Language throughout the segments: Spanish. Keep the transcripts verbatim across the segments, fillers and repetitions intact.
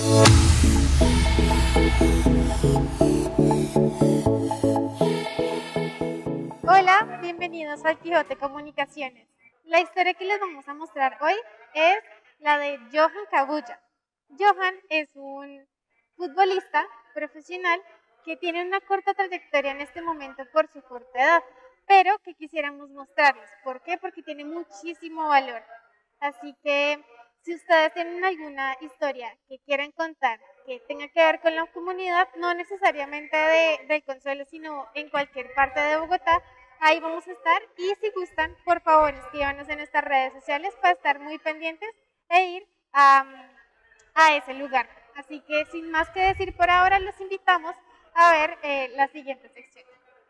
Hola, bienvenidos al Quijote Comunicaciones. La historia que les vamos a mostrar hoy es la de Johan Cabuya. Johan es un futbolista profesional que tiene una corta trayectoria en este momento por su corta edad, pero que quisiéramos mostrarles. ¿Por qué? Porque tiene muchísimo valor. Así que si ustedes tienen alguna historia que quieran contar que tenga que ver con la comunidad, no necesariamente de, del Consuelo, sino en cualquier parte de Bogotá, ahí vamos a estar. Y si gustan, por favor, escríbanos en nuestras redes sociales para estar muy pendientes e ir a, a ese lugar. Así que sin más que decir por ahora, los invitamos a ver eh, la siguiente sección.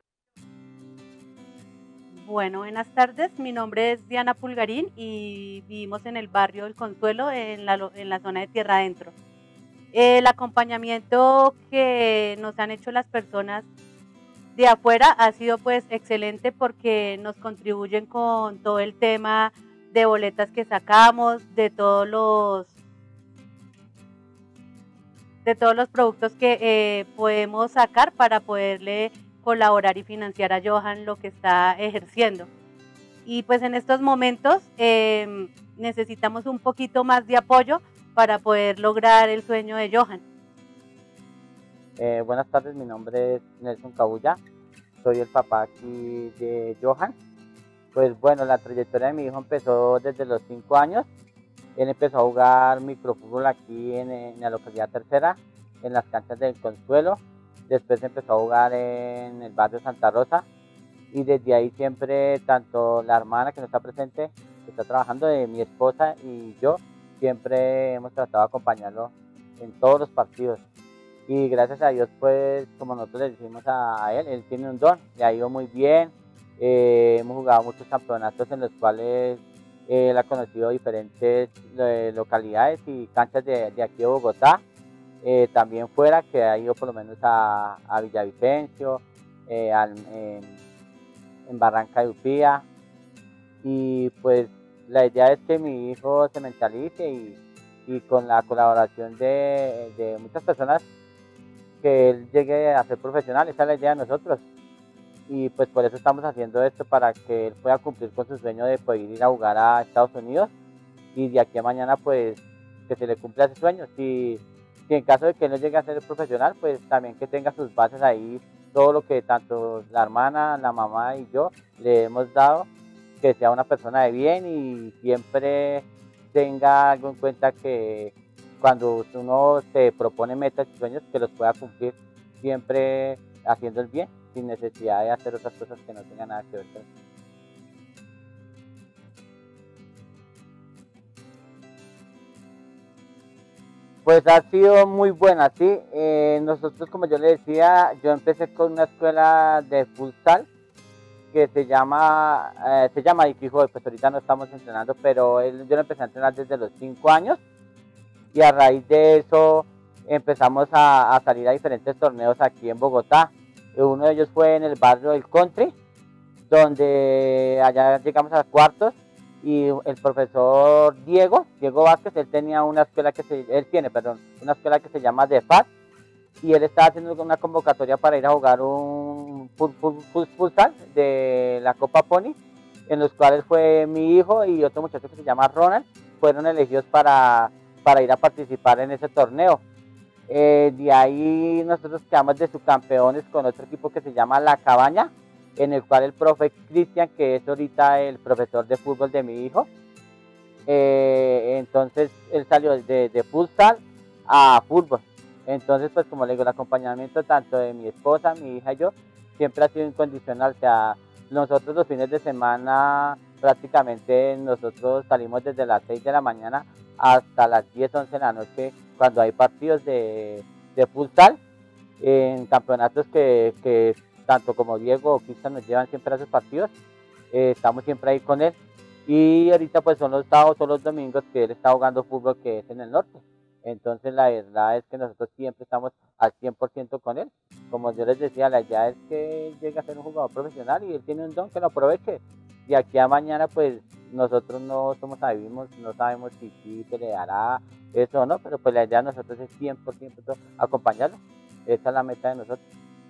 Bueno, buenas tardes, mi nombre es Diana Pulgarín y vivimos en el barrio del Consuelo, en la, en la zona de Tierra Adentro. El acompañamiento que nos han hecho las personas de afuera ha sido pues excelente porque nos contribuyen con todo el tema de boletas que sacamos, de todos los, de todos los productos que eh, podemos sacar para poderle colaborar y financiar a Johan lo que está ejerciendo. Y pues en estos momentos eh, necesitamos un poquito más de apoyo para poder lograr el sueño de Johan. Eh, buenas tardes, mi nombre es Nelson Cabuya, soy el papá aquí de Johan. Pues bueno, la trayectoria de mi hijo empezó desde los cinco años. Él empezó a jugar microfútbol aquí en, en la localidad Tercera, en las canchas del Consuelo. Después empezó a jugar en el barrio Santa Rosa y desde ahí siempre, tanto la hermana que no está presente, que está trabajando, de mi esposa y yo, siempre hemos tratado de acompañarlo en todos los partidos. Y gracias a Dios, pues, como nosotros le decimos a, a él, él tiene un don, le ha ido muy bien. Eh, hemos jugado muchos campeonatos en los cuales eh, él ha conocido diferentes eh, localidades y canchas de, de aquí de Bogotá. Eh, también fuera, que ha ido por lo menos a, a Villavicencio, eh, al, en, en Barranca de Upía. Y pues la idea es que mi hijo se mentalice y, y con la colaboración de, de muchas personas, que él llegue a ser profesional. Esa es la idea de nosotros. Y pues por eso estamos haciendo esto, para que él pueda cumplir con su sueño de poder ir a jugar a Estados Unidos. Y de aquí a mañana, pues, que se le cumpla ese sueño. Si, si en caso de que él no llegue a ser profesional, pues también que tenga sus bases ahí, todo lo que tanto la hermana, la mamá y yo le hemos dado, que sea una persona de bien y siempre tenga algo en cuenta, que cuando uno se propone metas y sueños, que los pueda cumplir siempre haciendo el bien, sin necesidad de hacer otras cosas que no tengan nada que ver con eso. Pues ha sido muy buena, sí. Eh, nosotros, como yo le decía, yo empecé con una escuela de futsal que se llama, eh, se llama Iquijoy. Pues ahorita no estamos entrenando, pero él, yo lo empecé a entrenar desde los cinco años y a raíz de eso empezamos a, a salir a diferentes torneos aquí en Bogotá. Uno de ellos fue en el barrio del Country, donde allá llegamos a cuartos. Y el profesor Diego, Diego Vázquez, él tenía una escuela que se, él tiene, perdón, una escuela que se llama The F A T, y él estaba haciendo una convocatoria para ir a jugar un futsal de la Copa Pony, en los cuales fue mi hijo y otro muchacho que se llama Ronald, fueron elegidos para, para ir a participar en ese torneo. Eh, de ahí nosotros quedamos de subcampeones con otro equipo que se llama La Cabaña, en el cual el profe Cristian, que es ahorita el profesor de fútbol de mi hijo, eh, entonces él salió de, de futsal a fútbol. Entonces, pues como le digo, el acompañamiento tanto de mi esposa, mi hija y yo, siempre ha sido incondicional. O sea, nosotros los fines de semana prácticamente nosotros salimos desde las seis de la mañana hasta las diez, once de la noche, cuando hay partidos de, de futsal, en campeonatos que, que tanto como Diego o Cristian nos llevan siempre a esos partidos. Eh, estamos siempre ahí con él. Y ahorita pues son los sábados o los domingos que él está jugando fútbol, que es en el norte. Entonces la verdad es que nosotros siempre estamos al cien por ciento con él. Como yo les decía, la idea es que él llegue a ser un jugador profesional y él tiene un don, que lo aproveche. Y aquí a mañana pues nosotros no somos adivinos, no sabemos si sí se le dará eso no, pero pues la idea de nosotros es cien por ciento acompañarlo. Esa es la meta de nosotros.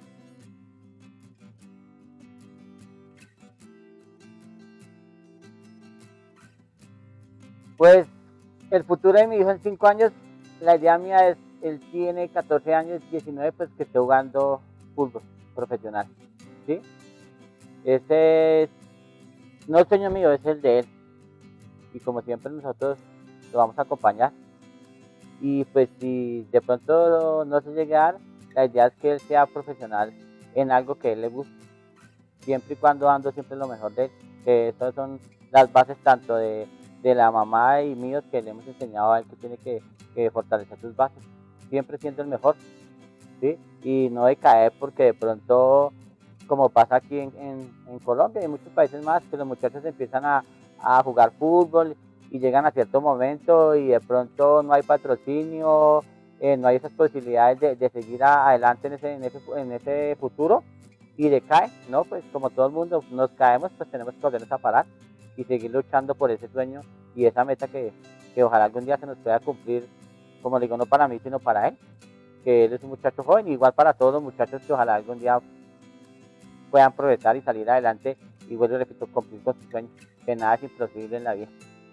Pues el futuro de mi hijo en cinco años, la idea mía es, él tiene catorce años, diecinueve, pues que esté jugando fútbol profesional, ¿sí? Ese es, no es sueño mío, es el de él. Y como siempre nosotros lo vamos a acompañar. Y pues si de pronto no se llega a dar, la idea es que él sea profesional en algo que a él le guste, siempre y cuando dando siempre lo mejor de él, que esas son las bases tanto de, de la mamá y míos, que le hemos enseñado a él que tiene que, que fortalecer sus bases, siempre siendo el mejor, ¿sí? Y no decaer porque de pronto, como pasa aquí en, en, en Colombia y en muchos países más, que los muchachos empiezan a, a jugar fútbol y llegan a cierto momento y de pronto no hay patrocinio, eh, no hay esas posibilidades de, de seguir a, adelante en ese, en, ese, en ese futuro y decae, ¿no? Pues como todo el mundo nos caemos, pues tenemos que volvernos a parar y seguir luchando por ese sueño y esa meta que, que ojalá algún día se nos pueda cumplir, como digo, no para mí, sino para él, que él es un muchacho joven, igual para todos los muchachos que ojalá algún día puedan progresar y salir adelante y vuelvo y repito, cumplir con sus sueños, que nada es imposible en la vida.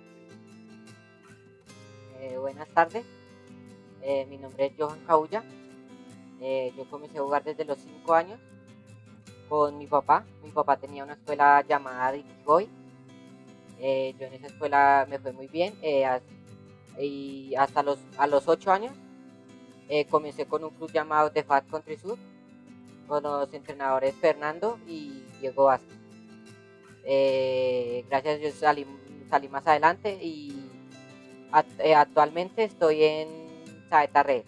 Eh, buenas tardes, eh, mi nombre es Johan Cabulla. Eh, yo comencé a jugar desde los cinco años con mi papá. Mi papá tenía una escuela llamada Dikihoy. Eh, yo en esa escuela me fue muy bien, eh, as, y hasta los, a los ocho años eh, comencé con un club llamado The Fat Country Sur, con los entrenadores Fernando y Diego Vázquez. Eh, gracias a Dios salí, salí más adelante y actualmente estoy en Saeta Red.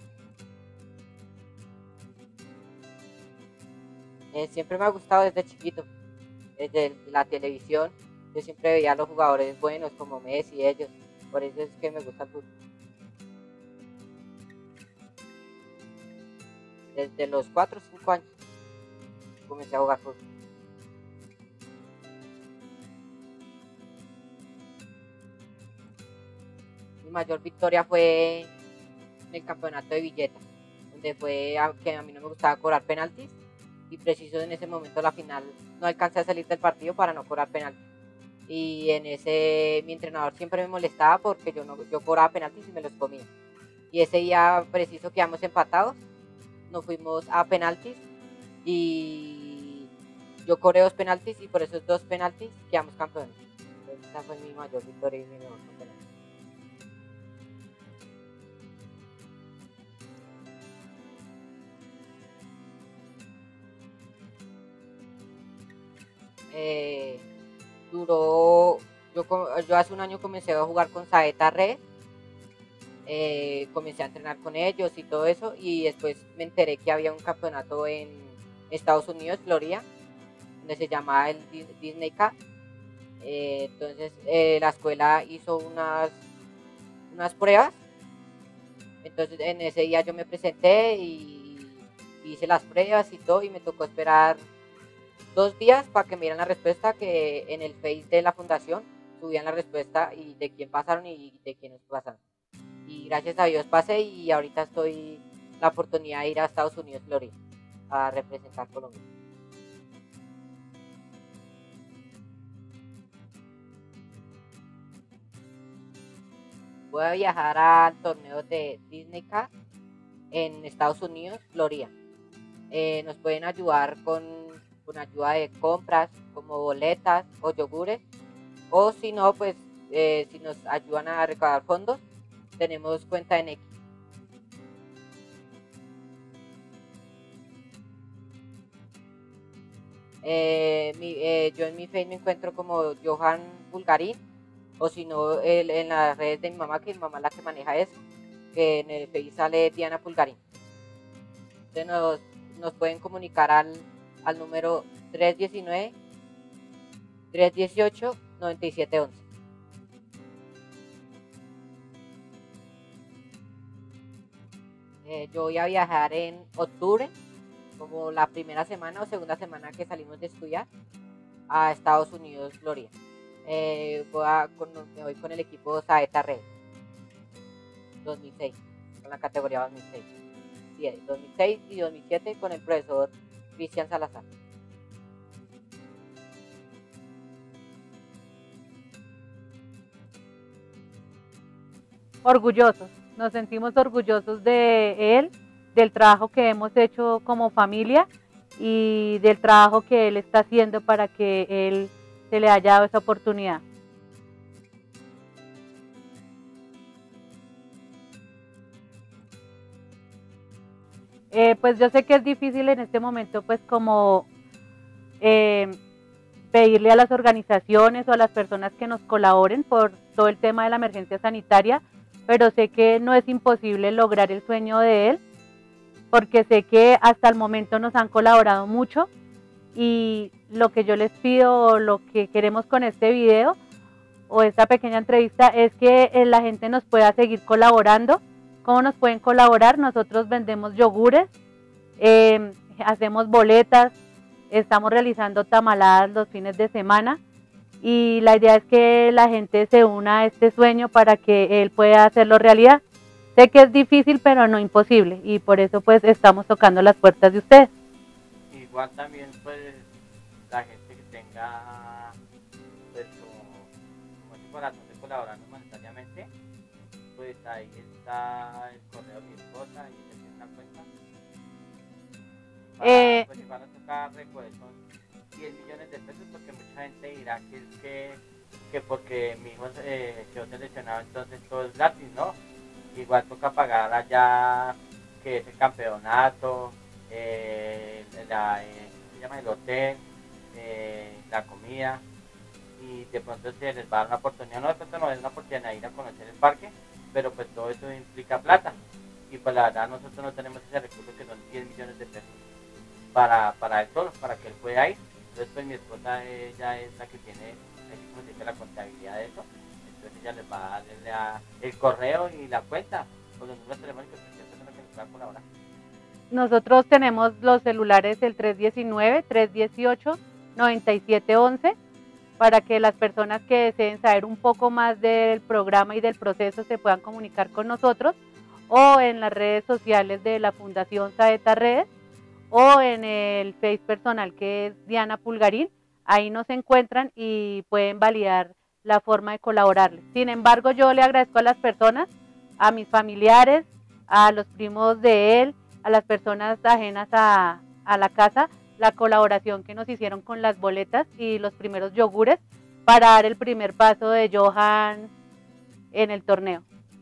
Eh, siempre me ha gustado desde chiquito, desde la televisión. Yo siempre veía a los jugadores buenos como Messi y ellos, por eso es que me gusta el fútbol. Desde los cuatro o cinco años comencé a jugar fútbol. Mi mayor victoria fue en el campeonato de Villeta, donde fue a, que a mí no me gustaba cobrar penaltis y preciso en ese momento la final no alcancé a salir del partido para no cobrar penaltis. Y en ese mi entrenador siempre me molestaba porque yo no yo cobraba penaltis y me los comía. Y ese día preciso quedamos empatados, nos fuimos a penaltis y yo cobré dos penaltis y por esos dos penaltis quedamos campeones. Entonces, esa fue mi mayor victoria y mi mejor campeonato. Eh, duró, yo, yo hace un año comencé a jugar con Saeta Red, eh, comencé a entrenar con ellos y todo eso, y después me enteré que había un campeonato en Estados Unidos, Florida, donde se llamaba el Disney Cup. Eh, entonces eh, la escuela hizo unas, unas pruebas, entonces en ese día yo me presenté y hice las pruebas y todo, y me tocó esperar dos días para que me dieran la respuesta, que en el Face de la fundación subían la respuesta y de quién pasaron y de quiénes pasaron. Y gracias a Dios pasé y ahorita estoy la oportunidad de ir a Estados Unidos, Florida, a representar Colombia. Voy a viajar al torneo de Disney Cup en Estados Unidos, Florida. Eh, nos pueden ayudar con con ayuda de compras como boletas o yogures, o si no, pues eh, si nos ayudan a recaudar fondos, tenemos cuenta en X. Eh, mi, eh, yo en mi Facebook me encuentro como Johan Pulgarín, o si no, el, en las redes de mi mamá, que mi mamá es la que maneja eso, que en el Facebook sale Diana Pulgarín. Entonces nos, nos pueden comunicar al al número tres uno nueve, tres uno ocho, nueve siete uno uno. Eh, yo voy a viajar en octubre, como la primera semana o segunda semana que salimos de estudiar, a Estados Unidos, Florida. Eh, voy a, con, me voy con el equipo Saeta Red. dos mil seis, con la categoría dos mil seis. Sí, dos mil seis y dos mil siete con el profesor Cristian Salazar. Orgullosos, nos sentimos orgullosos de él, del trabajo que hemos hecho como familia y del trabajo que él está haciendo para que él se le haya dado esa oportunidad. Eh, pues yo sé que es difícil en este momento, pues como eh, pedirle a las organizaciones o a las personas que nos colaboren por todo el tema de la emergencia sanitaria, pero sé que no es imposible lograr el sueño de él, porque sé que hasta el momento nos han colaborado mucho y lo que yo les pido, lo que queremos con este video o esta pequeña entrevista es que la gente nos pueda seguir colaborando. ¿Cómo nos pueden colaborar? Nosotros vendemos yogures, eh, hacemos boletas, estamos realizando tamaladas los fines de semana y la idea es que la gente se una a este sueño para que él pueda hacerlo realidad. Sé que es difícil, pero no imposible y por eso pues estamos tocando las puertas de ustedes. Igual también pues la gente que tenga pues como, como ese corazón de colaborar monetariamente, pues ahí está el correo de mi esposa y ella tiene una cuenta. Para, Eh, pues igual nos toca recoger son diez millones de pesos porque mucha gente dirá que es que, que porque mi hijo eh, quedó seleccionado entonces todo es gratis, ¿no? Igual toca pagar allá que es el campeonato, eh, la, eh, se llama el hotel, eh, la comida y de pronto se les va a dar una oportunidad, no de pronto no es una oportunidad de ir a conocer el parque, pero pues todo eso implica plata y pues la verdad nosotros no tenemos ese recurso que son diez millones de pesos para, para él solo, para que él pueda ir. Entonces pues mi esposa ella es la que tiene, como se dice, la contabilidad de eso, entonces ella les va a darle la, el correo y la cuenta o los números telefónicos que es lo que nos va a colaborar. Nosotros tenemos los celulares el tres diecinueve, tres dieciocho, noventa y siete once para que las personas que deseen saber un poco más del programa y del proceso se puedan comunicar con nosotros o en las redes sociales de la Fundación Saeta Redes o en el Face personal que es Diana Pulgarín. Ahí nos encuentran y pueden validar la forma de colaborarles. Sin embargo, yo le agradezco a las personas, a mis familiares, a los primos de él, a las personas ajenas a, a la casa, la colaboración que nos hicieron con las boletas y los primeros yogures para dar el primer paso de Johan en el torneo.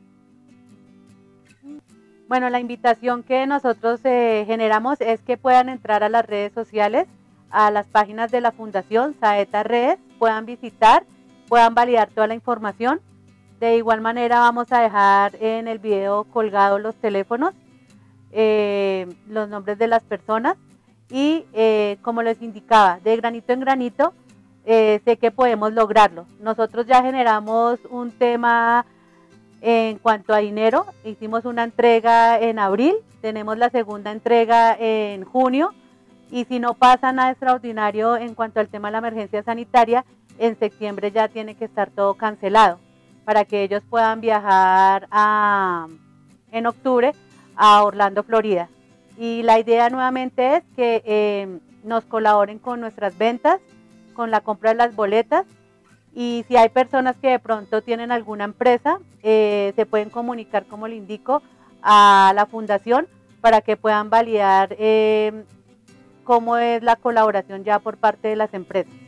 Bueno, la invitación que nosotros eh, generamos es que puedan entrar a las redes sociales, a las páginas de la Fundación Saeta Redes, puedan visitar, puedan validar toda la información. De igual manera vamos a dejar en el video colgados los teléfonos, eh, los nombres de las personas y eh, como les indicaba, de granito en granito, eh, sé que podemos lograrlo. Nosotros ya generamos un tema en cuanto a dinero, hicimos una entrega en abril, tenemos la segunda entrega en junio y si no pasa nada extraordinario en cuanto al tema de la emergencia sanitaria, en septiembre ya tiene que estar todo cancelado para que ellos puedan viajar a, en octubre a Orlando, Florida. Y la idea nuevamente es que eh, nos colaboren con nuestras ventas, con la compra de las boletas y si hay personas que de pronto tienen alguna empresa, eh, se pueden comunicar, como le indico, a la fundación para que puedan validar eh, cómo es la colaboración ya por parte de las empresas.